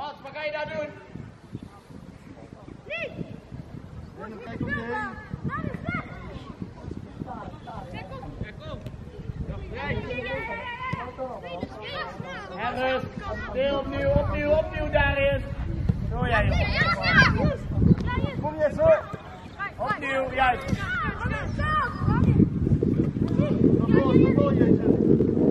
Mats, wat ga je daar doen? Kijk om je heen. Herres, weer opnieuw daarin. Zo jij jongen. Kom je zo. Opnieuw, juist. Kom je.